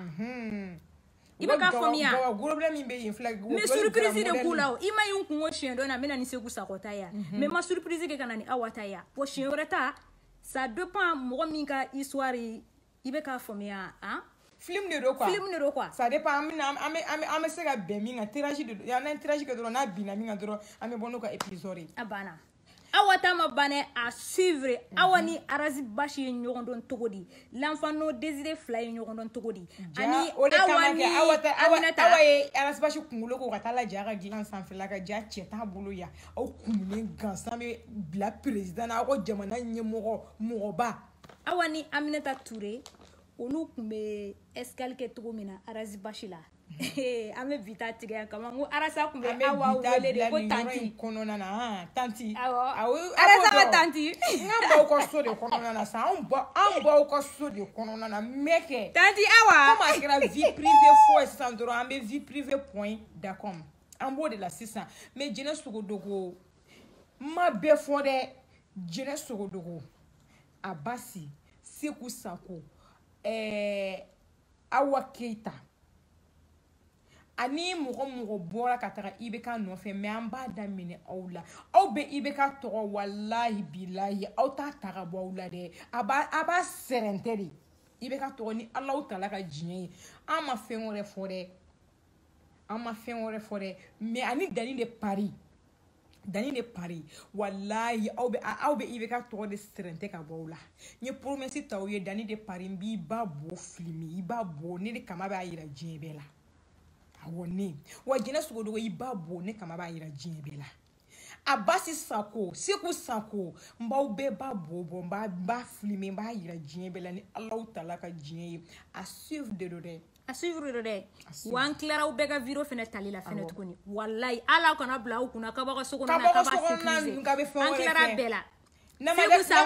i bɛ k'a faamuya mais surprise de k'u la o i ma ye n kun ko siɲɛ dɔ in na n bɛna ni Seku Sago ta ye mais ma surprise kɛ ka na ni Awa ta ye bon siɲɛ wɛrɛ ta ça dépend mɔgɔ min ka histoire i bɛ k'a faamuya han film de do quoi film de do quoi ça dépend an bɛ an bɛ an bɛ se ka bɛn min kan tirage de y'an n'a tirage kɛ dɔrɔn n'a binna min kan dɔrɔn an bɛ bɔ n'o ka épisode ye a banna Awa ta ma ban dɛ à suivre Awa ni Arazbasi ye ɲɔgɔn dɔn cogo di l'enfant non désiré fila ye ɲɔgɔn dɔn cogo di ani Awa ni Aminata Awa ye Arazbasi kunkolo ko ka taa lajɛ a ka dilan sanfɛla ka ja cɛ t'a bolo yan aw kumunen gansan bɛ bila président na aw ka jamana ɲɛmɔgɔ mɔgɔba Awa ni Aminata Touré olu tun bɛ escale kɛ cogo min na Arazbasi la an bɛ vita tigɛ yan kama n ko Arasa tun bɛ Awa wele de ko tanti kɔnɔna na tanti Arasa ka tanti n ka baw ka so de kɔnɔna na sa an ba an baw ka so de kɔnɔna na mɛ kɛ tanti Awa comme a kɛra vie privée fɔ ye sisan dɔrɔn an bɛ vie privée point d'accord an b'o de la sisan mais Jɛnɛ Sogodogo n ma bɛɛ fɔ dɛ Jɛnɛ Sogodogo Abasi Seku Sago ɛɛ Awa Keita ani mɔgɔ mɔgɔ bɔra ka taga I B K nɔfɛ mais an b'a daminɛ aw la aw bɛ I B K tɔgɔ walahi bilahi aw t'a ta ka bɔ aw la dɛ a b'a a b'a sɛrɛntɛ de I B K tɔgɔ ni Alahu Taala ka diɲɛ ye an ma fɛn wɛrɛ fɔ dɛ an ma fɛn wɛrɛ fɔ dɛ mais ani Dani de pari Dani de pari walahi aw bɛ aw bɛ I B K tɔgɔ de sɛrɛntɛ ka bɔ aw la n ye promesse ta aw ye Dani de pari n b'i ba bɔ filmer I b'a bɔ ne de kama b'a yira diɲɛ bɛɛ la awɔ ne wa Jɛnɛ Sogodogo I b'a bɔ ne kama b'a yira diɲɛ bɛɛ la Abasi Sago Seku Sago n b'aw bɛɛ b'a bɔ bɔ n b'a b'a filmer n b'a yira diɲɛ bɛɛ la ni Alahu Taala ka diɲɛ ye a suivre de do dɛ a suivre de dɛ wa an tilara aw bɛɛ ka vidéo fɛnɛ tali la fɛnɛ tuguni walayi ala kana bila aw kunna k'a b'a ka so kɔnɔna na k'a b'a sécuriser an tilara bɛɛ la Seku Sago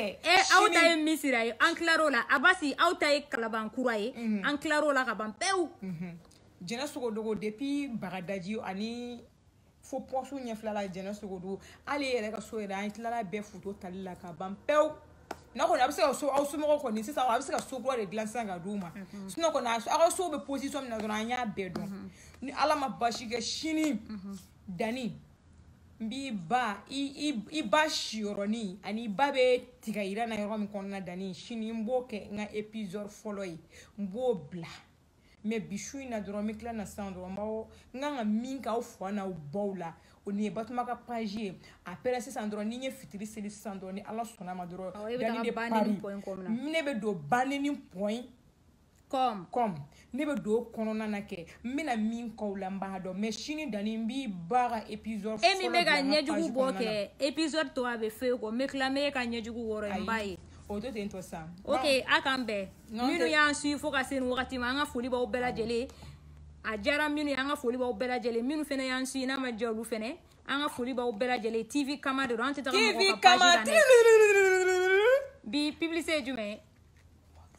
aw ta ye Misira ye an tilar'o la Abasi aw ta ye Kalabankura ye an tilar'o la ka ban pewu Jɛnɛ Sogodogo depuis Bagadaji ani fo poste ɲɛfila la Jɛnɛ Sogodogo ale yɛrɛ ka so yɛrɛ an tilala bɛɛ photo tali la ka ban pewu n'a kɔni a bɛ se ka so aw somɔgɔw kɔni sisan a bɛ se ka so kura de dilan sisan ka d'u ma sinon kɔni aw ka so bɛ position min na dɔrɔn an y'a bɛɛ dɔn ni Ala ma basi kɛ sini Dani n b'i ba i i ba siyɔrɔnin ani i ba bɛ tiga yira na yɔrɔ min kɔnɔna Dani sini n b'o kɛ n ka épisode fɔlɔ ye n b'o bila mais bi su in na dɔrɔn n bɛ tila na sisan dɔrɔn n b'aw n kan ka min kɛ aw fa n'aw baw la o nin ye Batuma ka page ye après sisan dɔrɔn ni n ye fitiri seli sisan dɔrɔn ni Ala sɔnna ma dɔrɔn Dani de pari ne bɛ don banni point com com ne bɛ don o kɔnɔna na kɛ n bɛna min k'aw la n b'a dɔn mais sini Dani n b'i ba ka épisode fɔlɔ e min bɛ ka ɲɛjugu bɔ kɛ épisode tɔgɔ a bɛ f'e kɔ n bɛ tila n bɛ e ka ɲɛjugu wɔrɔ n b'a ye o to ten to san ok a k'an bɛn minnu y'an suit fo ka se nin wagati ma an ka foli b'aw bɛɛ lajɛlen a diyara minnu ye an ka foli b'aw bɛɛ lajɛlen minnu fɛnɛ y'an suit n'a ma diya olu fɛnɛ an ka foli b'aw bɛɛ lajɛlen T V kama de don an tɛ taga mɔgɔ ka page kan dɛ bi publicité ye jumɛn ye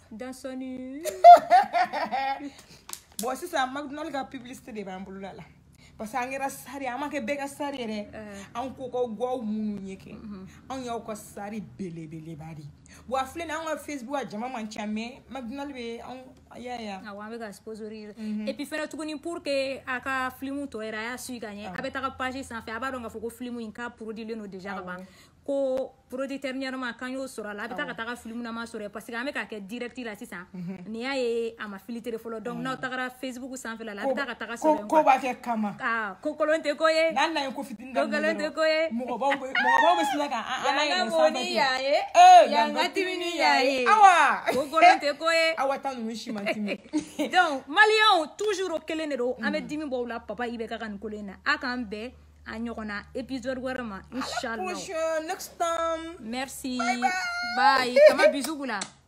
dans son nu. Bon sisan McDonald ka publicité de b'an bolo la parce que an kɛra sari an ma kɛ bɛɛ ka sari yɛrɛ an ko ka gaw minnu ye kɛ an y'aw ka sari belebeleba de bon a filɛ nin an ka Facebook a jama man ca mais McDonald bɛ an y'a ye awɔ an bɛ ka sponsorer et puis fɛnɛ tuguni pour que a ka film tɔ yɛrɛ a y'a suit ka ɲɛ a bɛ taga page sanfɛ a b'a dɔn k'a fɔ ko film in k'a produit len don déjà ka ban ko producteur ɲɛnama kan y'o sɔrɔ a la a bɛ taa ka taga film nama sɔrɔ parce que an bɛ ka kɛ direct la sisan ni y'a ye a ma filtre fɔlɔ donc n'aw tagara Facebook sanfɛ la a bɛ taa ka taga sɔrɔ ko b'a kɛ kama ah ko kolon tɛ ko ye n'an na ye ko fitini ko kolon tɛ ko ye mɔgɔbaw bɛ mɔgɔbaw bɛ sila ka an an yɛrɛ sanfɛ ni y'a ye yan ka timi ni y'a ye awa ko kolon tɛ ko ye awa ta ninnu si man timi donc maliyɛnw toujours o kelen de don an bɛ dimi bɔ u la papa i bɛ ka ka nin kolo in na a k'an bɛn a ɲɔgɔnna épisode wɛrɛ ma inchallah next time merci bye, bye. bye kama bisou la